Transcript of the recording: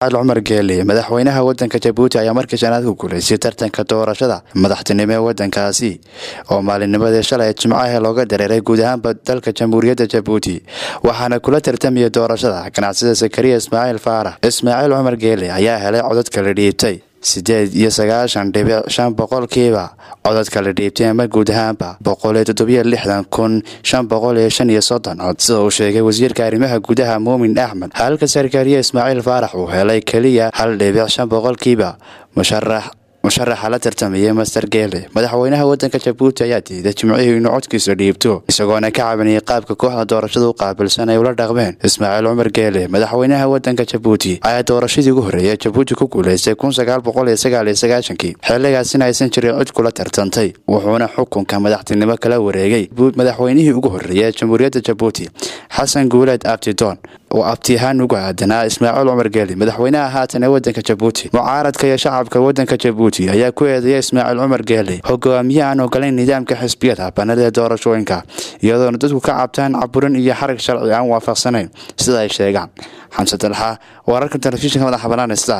Umar Geele madaxweynaha wadanka Djibouti ayaa markii shanaad ku guuleystay tartanka doorashada madaxtinimo ee wadankaasi oo maalinnimadii shalay Jimcaha looga dareeray guud ahaan dalka Jamhuuriyadda Djibouti waxaana kula tartamay doorashada ganacsiyada Zakariya Ismaaciil Faarax. Ismaaciil Umar Geele ayaa helay codadka la dhiibtay 8.5% codadka la dhiibtay ama guud ahaanba 167,535 cod sida uu sheegay wasiirka arrimaha gudaha Muumin Axmed. Halka Zakariya Ismaaciil Faarax uu helay kaliya 1.5% musharaxa la tartamay Master Geele. Madaxweynaha wadanka Djibouti ayaa diiday Jimcihii inuu codkiisa dhiibto isagoona ka cabanayay qaabka kooxda doorashada u qaabilsan ay ula dhaqmeen. Ismaaciil Umar Geele madaxweynaha wadanka Djibouti ayaa doorashadii ugu horeeyay Djibouti ku guuleystay 1999 xilligaasina aysan jirin cod kula tartantay wuxuuna xukunka madaxtinimo kala wareegay madaxweynihii ugu horeeyay Jamhuuriyadda Djibouti Xasan Guuleed Abdidoon oo abtihaan ugu aadanaa Ismaaciil Umar Geele madaxweynaha haatan ee wadanka Djibouti. Mucaaradka iyo shacabka wadanka Djibouti ayaa ku eedeeyay Ismaaciil Umar Geele hogaamiye aan ogoleyn nidaamka xisbiyada banada doorashooyinka iyadoo dadku ka cabtaan caburin iyo xarag sharci aan waafaqsanayn sida ay sheegaan. Xamse Dalxa wararka telefishinka madaxa bannaan.